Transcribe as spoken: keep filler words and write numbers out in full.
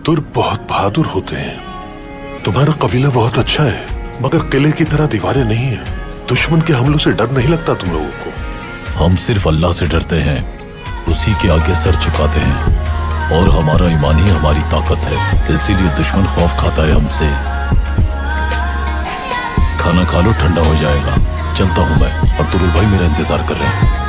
तुर्क बहुत बहादुर होते हैं। तुम्हारा कबीला बहुत अच्छा है, मगर किले की तरह दीवारें नहीं है। दुश्मन के हमलों से डर नहीं लगता तुम लोगों को? हम सिर्फ अल्लाह से डरते हैं, उसी के आगे सर झुकाते हैं, और हमारा ईमान ही हमारी ताकत है। इसीलिए दुश्मन खौफ खाता है हमसे। खाना खा लो, ठंडा हो जाएगा। चलता हूँ मैं, और तुरुल भाई मेरा इंतजार कर रहे हैं।